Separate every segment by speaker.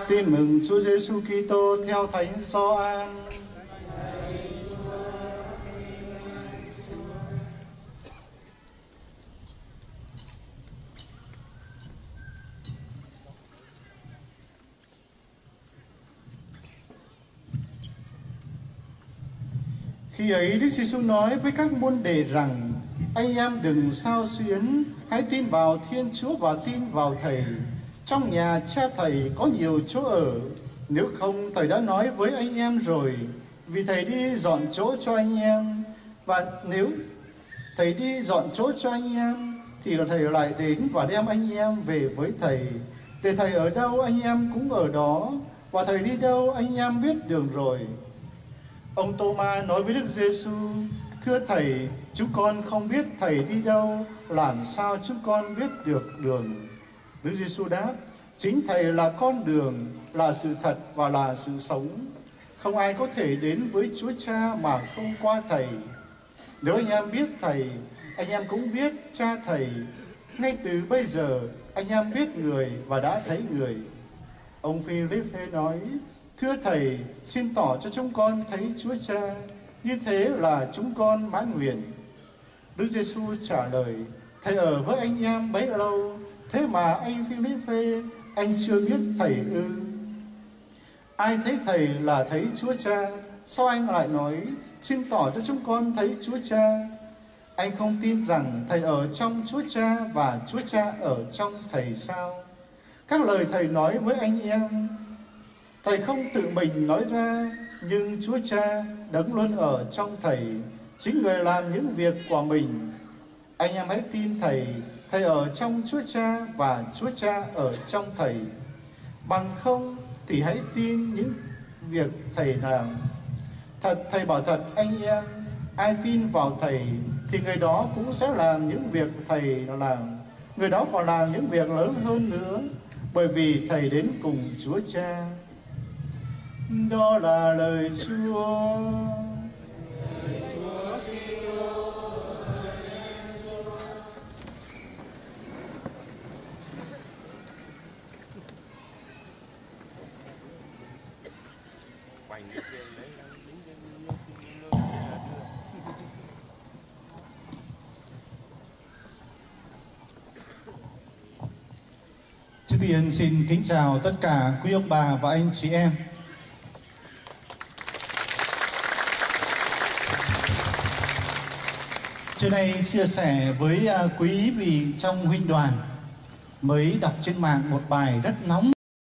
Speaker 1: Tin mừng Chúa Giêsu Kitô theo Thánh Gioan. Khi ấy Đức Giêsu nói với các môn đệ rằng: anh em đừng xao xuyến, hãy tin vào Thiên Chúa và tin vào Thầy. Trong nhà Cha Thầy có nhiều chỗ ở, nếu không Thầy đã nói với anh em rồi, vì Thầy đi dọn chỗ cho anh em. Và nếu Thầy đi dọn chỗ cho anh em thì Thầy lại đến và đem anh em về với Thầy, để Thầy ở đâu anh em cũng ở đó, và Thầy đi đâu anh em biết đường rồi. Ông Tô-ma nói với Đức Giêsu: thưa Thầy, chúng con không biết Thầy đi đâu, làm sao chúng con biết được đường? Đức Giêsu đáp: chính Thầy là con đường, là sự thật và là sự sống. Không ai có thể đến với Chúa Cha mà không qua Thầy. Nếu anh em biết Thầy, anh em cũng biết Cha Thầy. Ngay từ bây giờ anh em biết Người và đã thấy Người. Ông Phi-líp-phê nói: thưa Thầy, xin tỏ cho chúng con thấy Chúa Cha, như thế là chúng con mãn nguyện. Đức Giêsu trả lời: Thầy ở với anh em bấy lâu, thế mà anh Phi-líp-phê, anh chưa biết Thầy ư? Ai thấy Thầy là thấy Chúa Cha, sao anh lại nói: xin tỏ cho chúng con thấy Chúa Cha? Anh không tin rằng Thầy ở trong Chúa Cha và Chúa Cha ở trong Thầy sao? Các lời Thầy nói với anh em, Thầy không tự mình nói ra, nhưng Chúa Cha đấng luôn ở trong Thầy, chính Người làm những việc của mình. Anh em hãy tin Thầy, Thầy ở trong Chúa Cha và Chúa Cha ở trong Thầy. Bằng không thì hãy tin những việc Thầy làm. Thật Thầy bảo thật anh em, ai tin vào Thầy thì người đó cũng sẽ làm những việc Thầy làm. Người đó còn làm những việc lớn hơn nữa, bởi vì Thầy đến cùng Chúa Cha. Đó là lời Chúa. Trước tiên xin kính chào tất cả quý ông bà và anh chị em. Trưa nay chia sẻ với quý vị trong huynh đoàn, mới đọc trên mạng một bài rất nóng.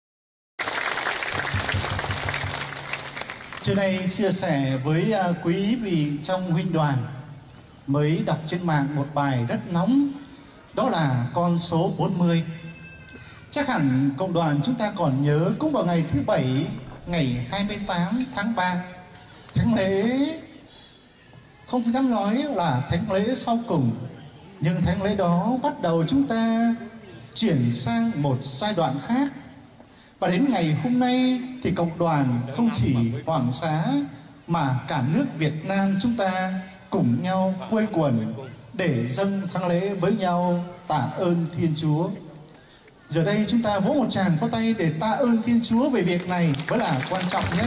Speaker 1: Trưa nay chia sẻ với quý vị trong huynh đoàn, mới đọc trên mạng một bài rất nóng, đó là con số 40. Chắc hẳn cộng đoàn chúng ta còn nhớ, cũng vào ngày thứ Bảy, ngày 28 tháng 3, thánh lễ, không dám nói là thánh lễ sau cùng, nhưng thánh lễ đó bắt đầu chúng ta chuyển sang một giai đoạn khác. Và đến ngày hôm nay thì cộng đoàn không chỉ Hoàng Xá mà cả nước Việt Nam chúng ta cùng nhau quây quần để dâng thánh lễ với nhau, tạ ơn Thiên Chúa. Giờ đây chúng ta vỗ một tràng pháo tay để tạ ơn Thiên Chúa về việc này mới là quan trọng nhất.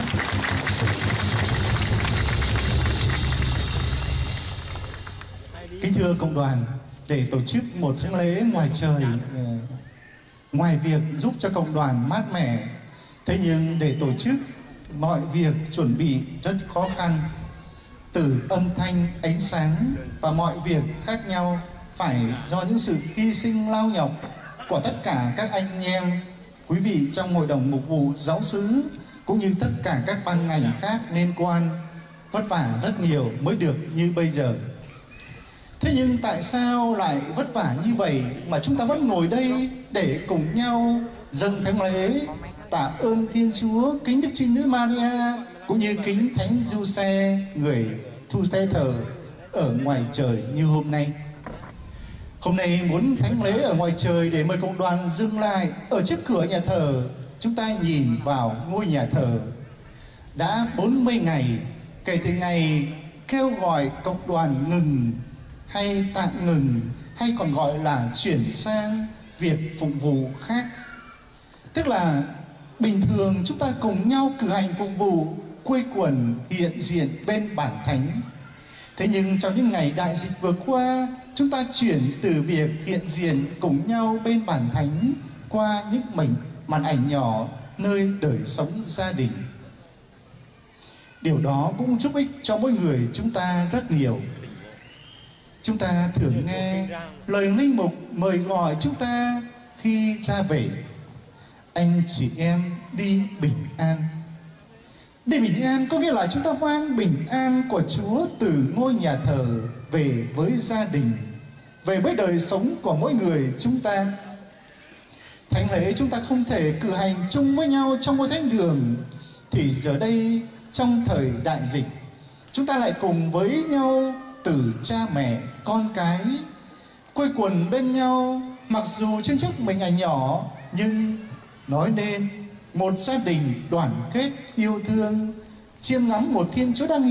Speaker 1: Kính thưa cộng đoàn, để tổ chức một thánh lễ ngoài trời, ngoài việc giúp cho cộng đoàn mát mẻ, thế nhưng để tổ chức mọi việc chuẩn bị rất khó khăn, từ âm thanh, ánh sáng và mọi việc khác nhau, phải do những sự hy sinh lao nhọc của tất cả các anh em, quý vị trong hội đồng mục vụ giáo xứ, cũng như tất cả các ban ngành khác liên quan, vất vả rất nhiều mới được như bây giờ. Thế nhưng tại sao lại vất vả như vậy mà chúng ta vẫn ngồi đây để cùng nhau dâng thánh lễ, tạ ơn Thiên Chúa, kính Đức Trinh Nữ Maria, cũng như kính Thánh Giuse, người thu tế thờ ở ngoài trời như hôm nay? Hôm nay muốn thánh lễ ở ngoài trời để mời cộng đoàn dừng lại ở trước cửa nhà thờ. Chúng ta nhìn vào ngôi nhà thờ. Đã 40 ngày kể từ ngày kêu gọi cộng đoàn ngừng hay tạm ngừng, hay còn gọi là chuyển sang việc phục vụ khác. Tức là Bình thường chúng ta cùng nhau cử hành phụng vụ, quây quần hiện diện bên bản thánh. Thế nhưng trong những ngày đại dịch vừa qua, chúng ta chuyển từ việc hiện diện cùng nhau bên bản thánh qua những màn ảnh nhỏ nơi đời sống gia đình. Điều đó cũng giúp ích cho mỗi người chúng ta rất nhiều. Chúng ta thường nghe lời linh mục mời gọi chúng ta khi ra về: anh chị em đi bình an. Đi bình an có nghĩa là chúng ta mang bình an của Chúa từ ngôi nhà thờ về với gia đình, về với đời sống của mỗi người chúng ta. Thánh lễ chúng ta không thể cử hành chung với nhau trong ngôi thánh đường, thì giờ đây trong thời đại dịch, chúng ta lại cùng với nhau từ cha mẹ, con cái, quây quần bên nhau, mặc dù trên chiếc mình ảnh nhỏ, nhưng nói nên một gia đình đoàn kết yêu thương, chiêm ngắm một Thiên Chúa đang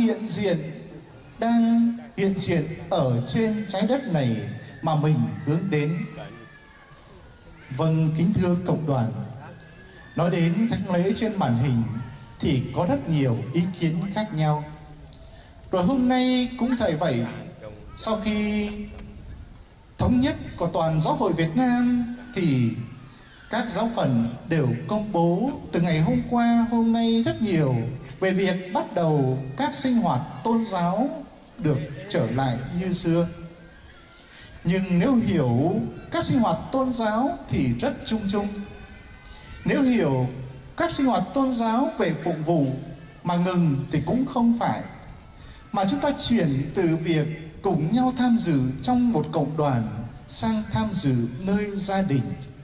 Speaker 1: hiện diện ở trên trái đất này mà mình hướng đến. Vâng, kính thưa cộng đoàn, nói đến thánh lễ trên màn hình thì có rất nhiều ý kiến khác nhau. Rồi hôm nay cũng vậy vậy, sau khi thống nhất của toàn giáo hội Việt Nam thì các giáo phận đều công bố từ ngày hôm qua, hôm nay rất nhiều về việc bắt đầu các sinh hoạt tôn giáo được trở lại như xưa. Nhưng nếu hiểu các sinh hoạt tôn giáo thì rất chung chung. Nếu hiểu các sinh hoạt tôn giáo về phụng vụ mà ngừng thì cũng không phải, mà chúng ta chuyển từ việc cùng nhau tham dự trong một cộng đoàn sang tham dự nơi gia đình.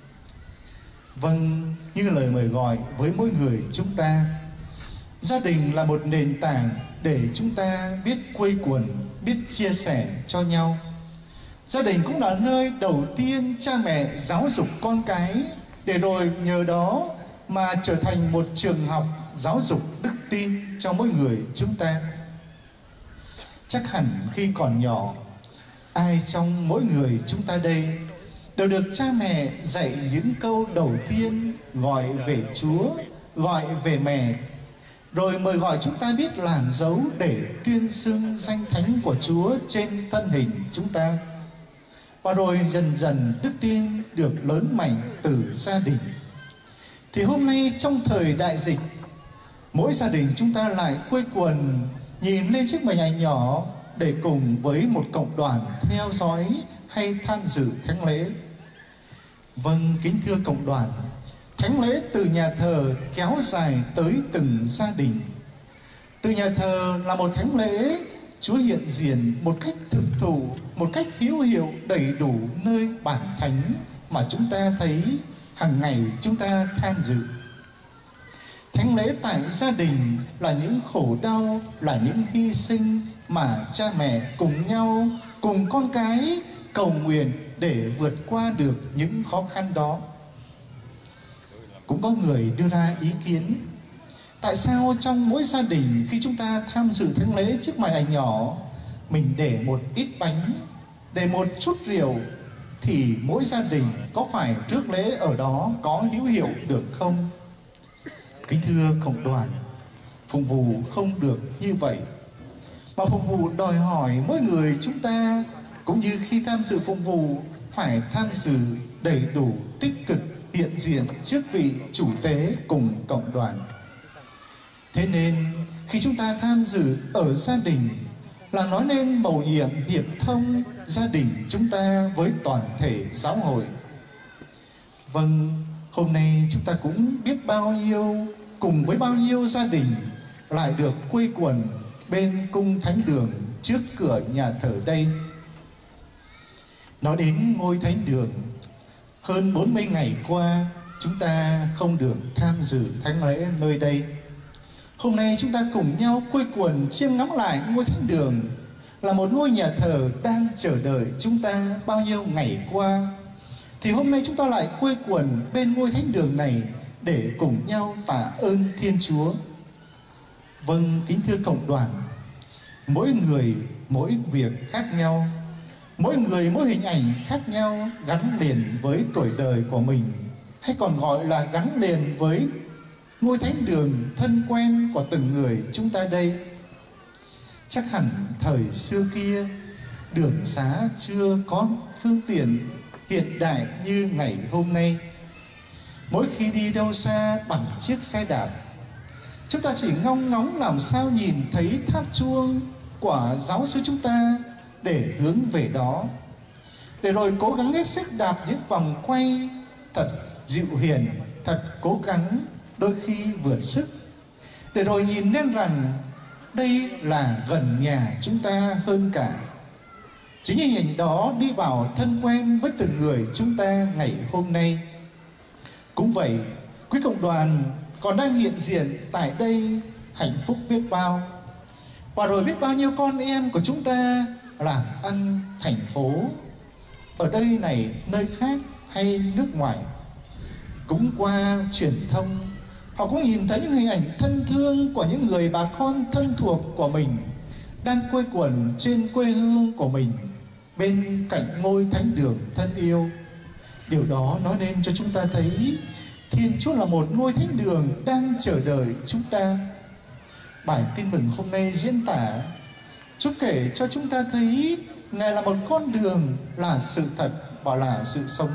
Speaker 1: Vâng, như lời mời gọi với mỗi người chúng ta, gia đình là một nền tảng để chúng ta biết quây quần, biết chia sẻ cho nhau. Gia đình cũng là nơi đầu tiên cha mẹ giáo dục con cái, để rồi nhờ đó mà trở thành một trường học giáo dục đức tin cho mỗi người chúng ta. Chắc hẳn khi còn nhỏ, ai trong mỗi người chúng ta đây đều được cha mẹ dạy những câu đầu tiên gọi về Chúa, gọi về mẹ, rồi mời gọi chúng ta biết làm dấu để tuyên xưng danh thánh của Chúa trên thân hình chúng ta. Và rồi dần dần đức tin được lớn mạnh từ gia đình. Thì hôm nay trong thời đại dịch, mỗi gia đình chúng ta lại quây quần nhìn lên chiếc màn ảnh nhỏ để cùng với một cộng đoàn theo dõi hay tham dự thánh lễ. Vâng, kính thưa cộng đoàn, thánh lễ từ nhà thờ kéo dài tới từng gia đình. Từ nhà thờ là một thánh lễ Chúa hiện diện một cách thực thụ, một cách hữu hiệu đầy đủ nơi bản thánh mà chúng ta thấy hàng ngày chúng ta tham dự. Thánh lễ tại gia đình là những khổ đau, là những hy sinh mà cha mẹ cùng nhau, cùng con cái cầu nguyện để vượt qua được những khó khăn đó. Cũng có người đưa ra ý kiến, tại sao trong mỗi gia đình khi chúng ta tham dự thánh lễ trước màn ảnh nhỏ, mình để một ít bánh, để một chút rượu, thì mỗi gia đình có phải rước lễ ở đó có hữu hiệu được không? Kính thưa cộng đoàn, phụng vụ không được như vậy, mà phụng vụ đòi hỏi mỗi người chúng ta cũng như khi tham dự phụng vụ phải tham dự đầy đủ, tích cực, hiện diện trước vị chủ tế cùng cộng đoàn. Thế nên khi chúng ta tham dự ở gia đình là nói nên mầu nhiệm hiệp thông gia đình chúng ta với toàn thể giáo hội. Vâng, hôm nay chúng ta cũng biết bao nhiêu, cùng với bao nhiêu gia đình lại được quây quần bên cung thánh đường trước cửa nhà thờ đây. Nói đến ngôi thánh đường, hơn 40 ngày qua chúng ta không được tham dự thánh lễ nơi đây. Hôm nay chúng ta cùng nhau quây quần chiêm ngắm lại ngôi thánh đường, là một ngôi nhà thờ đang chờ đợi chúng ta bao nhiêu ngày qua. Thì hôm nay chúng ta lại quây quần bên ngôi thánh đường này để cùng nhau tạ ơn Thiên Chúa. Vâng, kính thưa cộng đoàn, mỗi người mỗi việc khác nhau, mỗi người mỗi hình ảnh khác nhau, gắn liền với tuổi đời của mình, hay còn gọi là gắn liền với ngôi thánh đường thân quen của từng người chúng ta đây. Chắc hẳn thời xưa kia, đường xá chưa có phương tiện hiện đại như ngày hôm nay. Mỗi khi đi đâu xa bằng chiếc xe đạp, chúng ta chỉ ngóng ngóng làm sao nhìn thấy tháp chuông của giáo xứ chúng ta để hướng về đó, để rồi cố gắng hết sức đạp những vòng quay thật dịu hiền, thật cố gắng, đôi khi vượt sức, để rồi nhìn lên rằng đây là gần nhà chúng ta hơn cả. Chính hình ảnh đó đi vào thân quen với từng người chúng ta ngày hôm nay. Cũng vậy, quý cộng đoàn còn đang hiện diện tại đây hạnh phúc biết bao. Và rồi biết bao nhiêu con em của chúng ta làm ăn thành phố, ở đây này, nơi khác hay nước ngoài, cũng qua truyền thông, họ cũng nhìn thấy những hình ảnh thân thương của những người bà con thân thuộc của mình đang quây quần trên quê hương của mình bên cạnh ngôi thánh đường thân yêu. Điều đó nói lên cho chúng ta thấy Thiên Chúa là một ngôi thánh đường đang chờ đợi chúng ta. Bài tin mừng hôm nay diễn tả, Chúa kể cho chúng ta thấy Ngài là một con đường, là sự thật và là sự sống.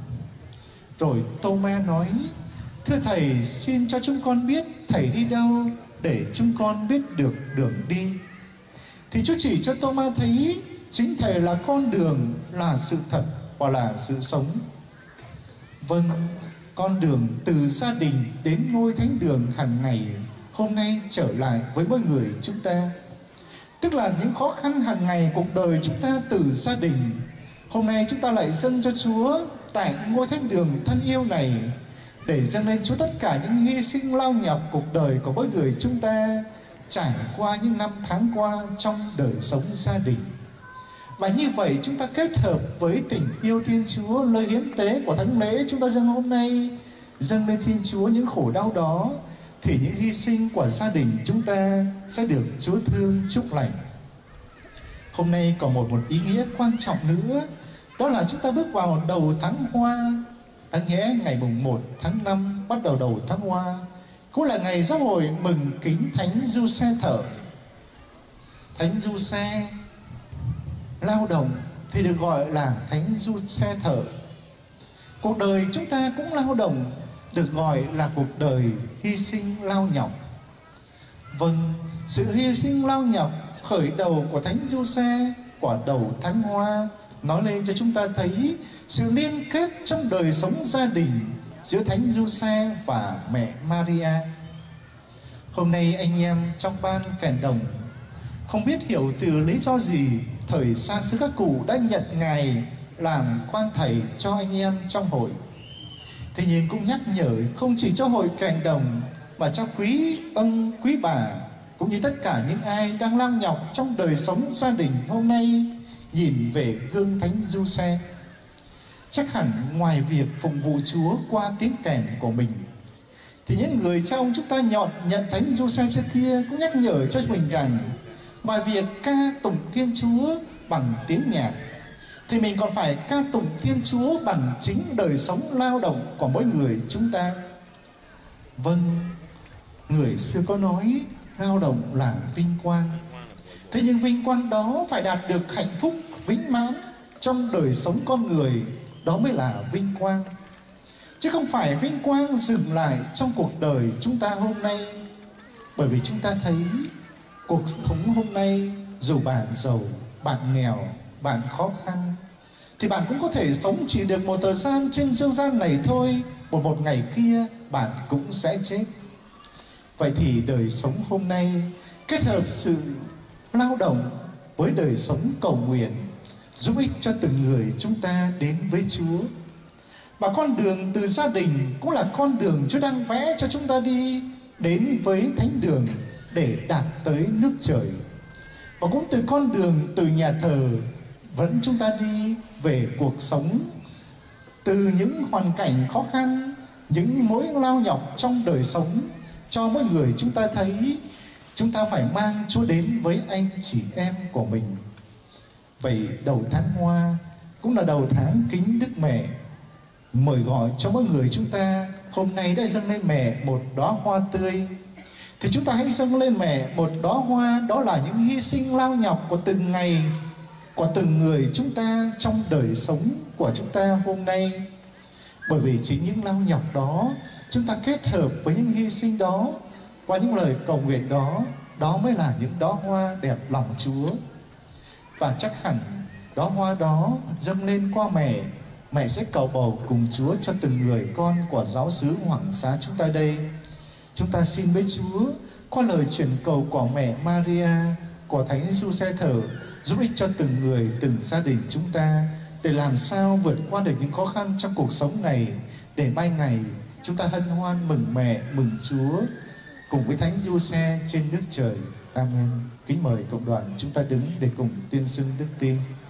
Speaker 1: Rồi Tô-ma nói: thưa Thầy, xin cho chúng con biết Thầy đi đâu để chúng con biết được đường đi. Thì Chúa chỉ cho Tô-ma thấy chính Thầy là con đường, là sự thật và là sự sống. Vâng, con đường từ gia đình đến ngôi thánh đường hàng ngày hôm nay trở lại với mỗi người chúng ta. Tức là những khó khăn hàng ngày cuộc đời chúng ta từ gia đình, hôm nay chúng ta lại dâng cho Chúa tại ngôi thánh đường thân yêu này, để dâng lên Chúa tất cả những hy sinh lao nhọc cuộc đời của mỗi người chúng ta trải qua những năm tháng qua trong đời sống gia đình. Và như vậy chúng ta kết hợp với tình yêu Thiên Chúa, lời hiến tế của thánh lễ chúng ta dâng hôm nay, dâng lên Thiên Chúa những khổ đau đó, thì những hy sinh của gia đình chúng ta sẽ được Chúa thương chúc lành. Hôm nay còn một ý nghĩa quan trọng nữa, đó là chúng ta bước vào đầu tháng Hoa. Đáng nhẽ ngày mùng 1 tháng 5 bắt đầu tháng Hoa cũng là ngày giáo hội mừng kính Thánh Giuse Thợ. Thánh Giuse lao động thì được gọi là Thánh Giuse Thợ. Cuộc đời chúng ta cũng lao động, được gọi là cuộc đời hy sinh lao nhọc. Vâng, sự hy sinh lao nhọc khởi đầu của Thánh Giuse của đầu tháng Hoa nói lên cho chúng ta thấy sự liên kết trong đời sống gia đình giữa Thánh Giuse và mẹ Maria. Hôm nay anh em trong ban kèn đồng không biết hiểu từ lý do gì, thời xa xứ các cụ đã nhận Ngài làm quan thầy cho anh em trong hội. Thế nhưng cũng nhắc nhở không chỉ cho hội kèn đồng mà cho quý ông, quý bà, cũng như tất cả những ai đang lao nhọc trong đời sống gia đình hôm nay, nhìn về gương Thánh Giuse. Chắc hẳn ngoài việc phục vụ Chúa qua tiếng kèn của mình, thì những người cha ông chúng ta nhận Thánh Giuse trước kia cũng nhắc nhở cho mình rằng ngoài việc ca tụng Thiên Chúa bằng tiếng nhạc, thì mình còn phải ca tụng Thiên Chúa bằng chính đời sống lao động của mỗi người chúng ta. Vâng, người xưa có nói lao động là vinh quang. Thế nhưng vinh quang đó phải đạt được hạnh phúc vĩnh mãn trong đời sống con người, đó mới là vinh quang. Chứ không phải vinh quang dừng lại trong cuộc đời chúng ta hôm nay. Bởi vì chúng ta thấy cuộc sống hôm nay, dù bạn giàu, bạn nghèo, bạn khó khăn, thì bạn cũng có thể sống chỉ được một thời gian trên dương gian này thôi. Một ngày kia bạn cũng sẽ chết. Vậy thì đời sống hôm nay kết hợp sự lao động với đời sống cầu nguyện, giúp ích cho từng người chúng ta đến với Chúa. Và con đường từ gia đình cũng là con đường Chúa đang vẽ cho chúng ta đi đến với thánh đường để đạt tới nước trời. Và cũng từ con đường từ nhà thờ vẫn chúng ta đi về cuộc sống, từ những hoàn cảnh khó khăn, những mối lao nhọc trong đời sống, cho mỗi người chúng ta thấy chúng ta phải mang Chúa đến với anh chị em của mình. Vậy đầu tháng Hoa cũng là đầu tháng kính Đức Mẹ, mời gọi cho mỗi người chúng ta hôm nay đã dâng lên mẹ một đóa hoa tươi, thì chúng ta hãy dâng lên mẹ một đóa hoa, đó là những hy sinh lao nhọc của từng ngày, của từng người chúng ta trong đời sống của chúng ta hôm nay. Bởi vì chính những lao nhọc đó, chúng ta kết hợp với những hy sinh đó, qua những lời cầu nguyện đó, đó mới là những đóa hoa đẹp lòng Chúa. Và chắc hẳn đóa hoa đó dâng lên qua mẹ, mẹ sẽ cầu bầu cùng Chúa cho từng người con của giáo xứ Hoàng Xá chúng ta đây. Chúng ta xin với Chúa qua lời truyền cầu của mẹ Maria, của Thánh Giuse Thở, giúp ích cho từng người, từng gia đình chúng ta, để làm sao vượt qua được những khó khăn trong cuộc sống này, để mai ngày chúng ta hân hoan mừng mẹ, mừng Chúa cùng với Thánh Giuse trên nước trời. Amen. Kính mời cộng đoàn chúng ta đứng để cùng tuyên xưng đức tin.